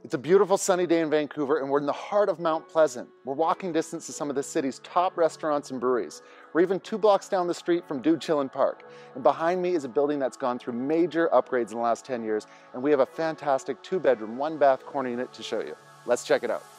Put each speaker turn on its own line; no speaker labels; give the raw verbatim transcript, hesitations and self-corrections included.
It's a beautiful sunny day in Vancouver and we're in the heart of Mount Pleasant. We're walking distance to some of the city's top restaurants and breweries. We're even two blocks down the street from Dude Chillin' Park. And behind me is a building that's gone through major upgrades in the last ten years, and we have a fantastic two bedroom, one bath corner unit to show you. Let's check it out.